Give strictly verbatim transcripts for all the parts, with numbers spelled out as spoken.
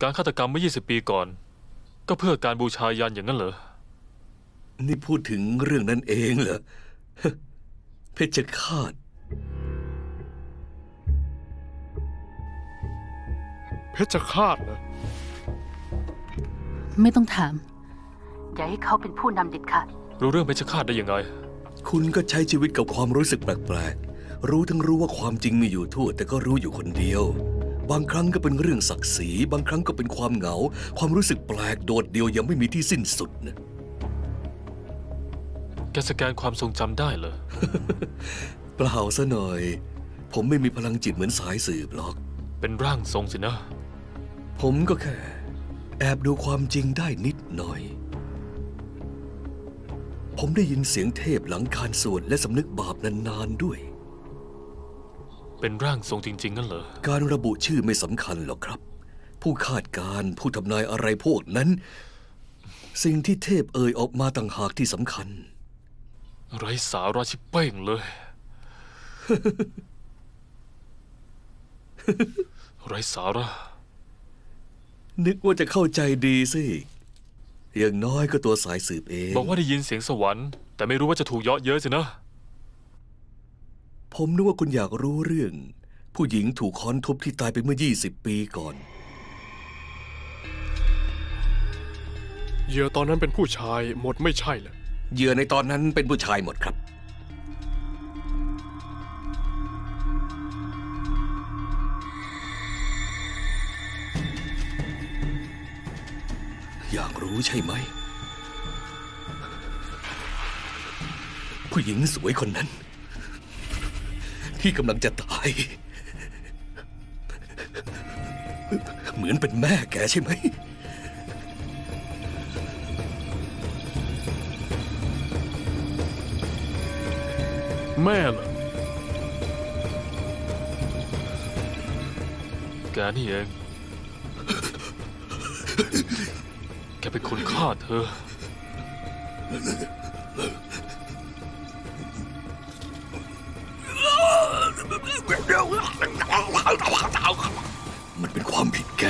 การฆาตกรรมเมื่อยี่สิบปีก่อนก็เพื่อการบูชายันอย่างนั้นเหรอนี่พูดถึงเรื่องนั้นเองเหรอเพชฌฆาตเพชฌฆาตเหรอไม่ต้องถามอย่าให้เขาเป็นผู้นำเด็ดขาดรู้เรื่องเพชฌฆาตได้ยังไงคุณก็ใช้ชีวิตกับความรู้สึกแปลกๆรู้ทั้งรู้ว่าความจริงมีอยู่ทั่วแต่ก็รู้อยู่คนเดียวบางครั้งก็เป็นเรื่องศักดิ์ศรีบางครั้งก็เป็นความเหงาความรู้สึกแปลกโดดเดี่ยวยังไม่มีที่สิ้นสุดนะแกสแกนความทรงจำได้เหรอเปล่าซะหน่อยผมไม่มีพลังจิตเหมือนสายสืบหรอกเป็นร่างทรงสินะผมก็แค่แอบดูความจริงได้นิดหน่อยผมได้ยินเสียงเทพหลังคานสวดและสำนึกบาปนานๆด้วยเป็นร่างทรงจริงๆนั่นเหรอการระบุชื่อไม่สำคัญหรอกครับผู้คาดการผู้ทำนายอะไรพวกนั้นสิ่งที่เทพเอ่ยออกมาต่างหากที่สำคัญไร้สาระชิบเป้งเลย ไร้สาระนึกว่าจะเข้าใจดีสิอย่างน้อยก็ตัวสายสืบเองบอกว่าได้ยินเสียงสวรรค์แต่ไม่รู้ว่าจะถูกเยาะเย้ยสินะผมนึกว่าคุณอยากรู้เรื่องผู้หญิงถูกค้อนทุบที่ตายไปเมื่อยี่สิบปีก่อนเหยื่อตอนนั้นเป็นผู้ชายหมดไม่ใช่เหรอเหยื่อในตอนนั้นเป็นผู้ชายหมดครับอยากรู้ใช่ไหมผู้หญิงสวยคนนั้นที่กำลังจะตายเหมือนเป็นแม่แกใช่ไหมแม่เหรอแกนี่เองแกเป็นคนฆ่าเธอมันเป็นความผิดแก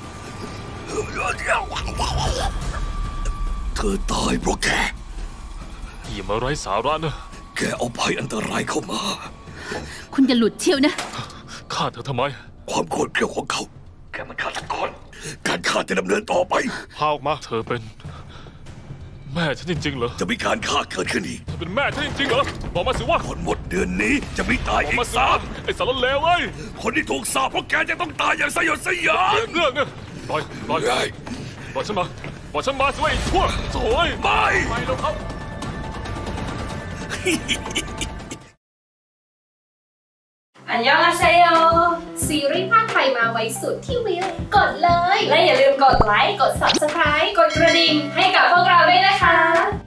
เธอตายเพราะแกอย่ามาไร้สาระนะแกเอาภัยอันตรายเข้ามาคุณอย่าหลุดเชี่ยวนะฆ่าเธอทำไมความโกรธเกลียวของเขาแกมันฆาตกรการฆ่าจะดำเนินต่อไปพาออกมาเธอเป็นแม่ฉันจริงๆเหรอจะมีการฆ่าเกิดขึ้นอีกเธอเป็นแม่ฉันจริงๆเหรอบอกมาสิว่าคนหมดเดือนนี้จะมีตายอีกสามไอ้สารเลวเอ้ยคนที่ถูกสาปเพราะแกจะต้องตายอย่างสยดสยองเรื่องเนี่ยปล่อยปล่อยปล่อยฉันมาปล่อยฉันมาสิว่าไอ้ชั่วโถ่ไม่ไม่แล้วครับอันยองอาเซโยซีรีส์ภาคไทยมาไว้สุดที่วิวกดเลยและอย่าลืมกดไลค์กด ซับสไครบ์ กดกระดิ่งให้กับพวกเราด้วยนะคะ